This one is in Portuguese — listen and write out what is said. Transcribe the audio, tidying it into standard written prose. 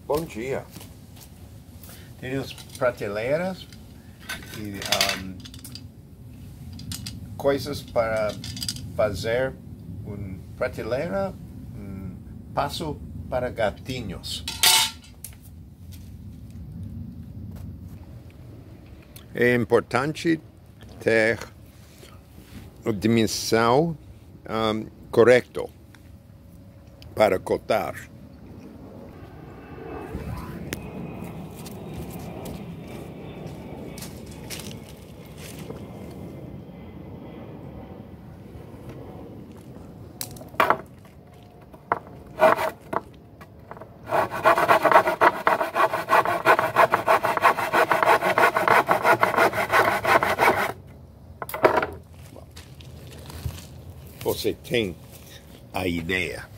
Bom dia. Temos prateleiras e coisas para fazer prateleira, passo para gatinhos. É importante ter a dimensão correta para cortar. Você tem a ideia.